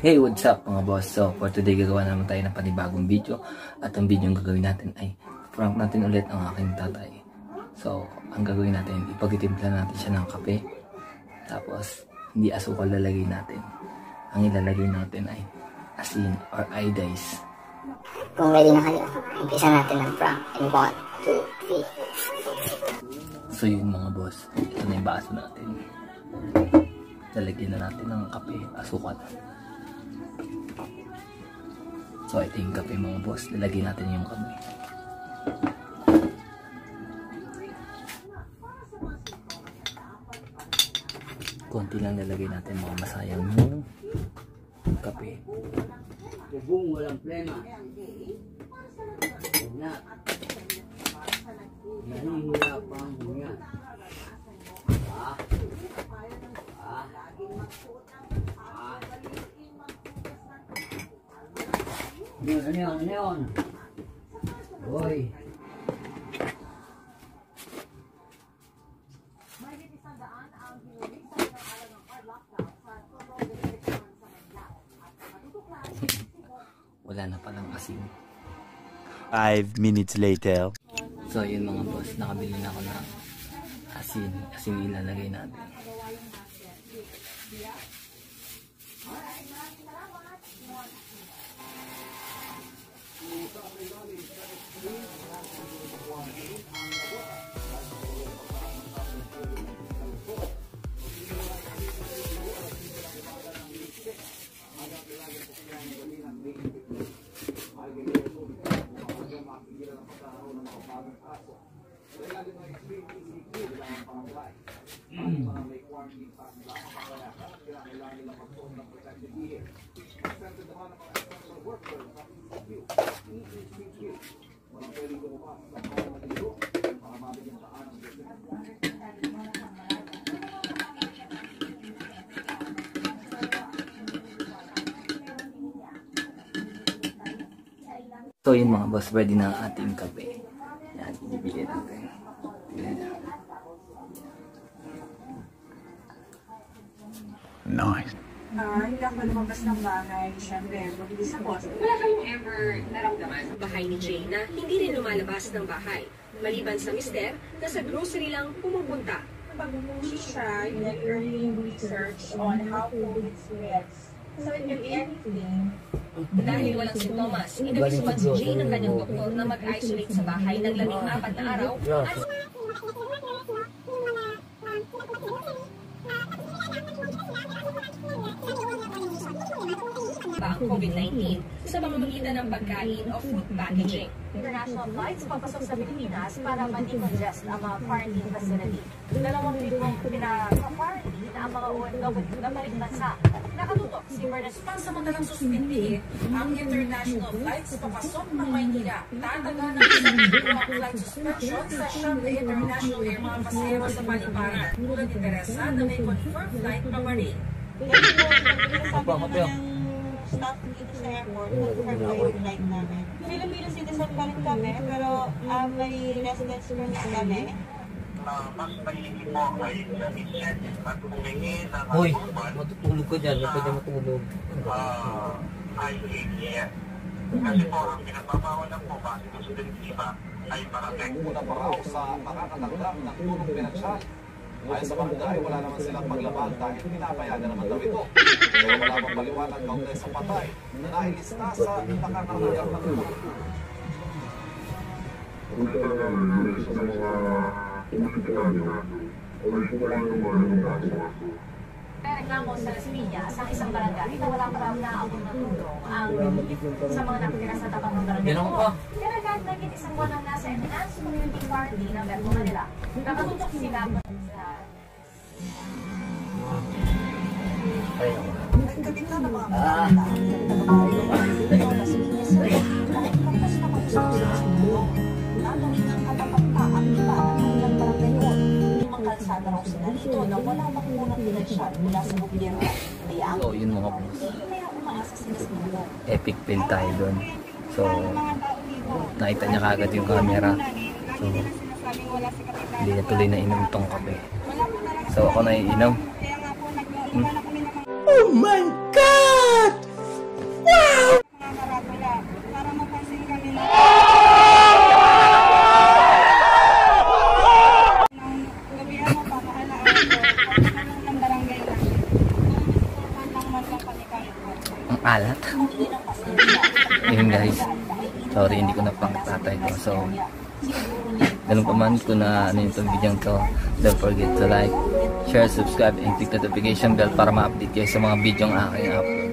Hey, what's up mga boss? So, for today gagawa naman tayo ng panibagong video. At ang video yung gagawin natin ay prank natin ulit ang aking tatay. So, ang gagawin natin, ipagtitimpla natin siya ng kape. Tapos, hindi asukal lalagay natin. Ang ilalagay natin ay asin or iodize. Kung ready na kayo, umpisa natin ng prank. In 1, 2, 3. So, yun mga boss. Ito na yung baso natin. Lalagyan na natin ng kape, asukal. So, ito yung kape mga boss. Lalagyan natin yung kape. Konti lang lalagay natin mga masayang yung kape. Bubong walang plema. Na. Nahihirapan mo yan. Ano yun? Hoy. Wala na palang asin. 5 minutes later. So yun mga boss, nakabili na ako ng asin. Asin ilalagay natin. So yun mga boss, ready na ang ating kape. Yan, bibili natin. Nice. Hindi ako lumabas ng bahay. Siyempre, mabilis ako. Wala kayong ever naramdaman sa bahay ni Jay na hindi rin lumalabas ng bahay. Maliban sa mister, na sa grocery lang pumupunta. Pag-umuwi siya, you like early research on how COVID spreads. So it can be anything. Dahil walang sintomas, inabisuan si Jay ng kanyang doktor na mag-isolate sa bahay ng 14 na araw at ang COVID-19 sa pamamagitan ng pagkain o food packaging. International flights papasok sa Pilipinas para ma-decongest ang mga quarantine facility. 2 libong pinaka-quarantine ang mga OFW na balik bansa. Nakatutok si Bernard. Pansamantalang suspindi ang international flights papasok ng Maynila. Tatagal ng isang flight suspension sa Shanghai International Air mga pasahero sa paliparan. Tulad ni Teresa na may confirmed flight pa pa rin. Stop dito sa airport, confirm ko yung flight namin. Filipino citizen pa rin kami, pero may residence permit kami. Mas mahilig po ay na-set at humingi ng Hoy, matutulog ka dyan. Pwede matulog. IATF. Kasi po, ang pinagbabawal lang po base sa direktiba ay parating. Una pa raw sa makakatanggap ng tulong pinansyal. Ayon sa barangay, wala naman silang paglabag dahil pinapayagan naman daw ito. Pero wala pang paliwanag kaugnay sa patay na nailista sa nakakatanggap ng tulong. Reklamo sa Las Piñas ang isang barangay na wala pa raw naabot ng tulong ang relief sa mga nakatira sa tapat ng barangay. Kaya naging isang buwan ang nasa enhanced community quarantine ng Metro Manila. Nakatutok sila sa Nagkabit na ng mga bata. Nagawin ng katapagtaan iba ng kanilang barangay noon. Limang kalsada raw sila dito na wala makuha ng pinansyal mula sa gobyerno. Kaya So yun mga boss, kaya umaasa sila sa mga epic fail tayo doon. So nakita niya kagad yung camera. So hindi na tuloy na inom tong kape. So ako na iinom. Oh my God! lahat. Yun guys, sorry hindi ko na-prank tatay ko. So ganun pa man kung na ano yung video to, don't forget to like, share, subscribe, and click the notification bell para ma-update kayo sa mga video ang aking upload.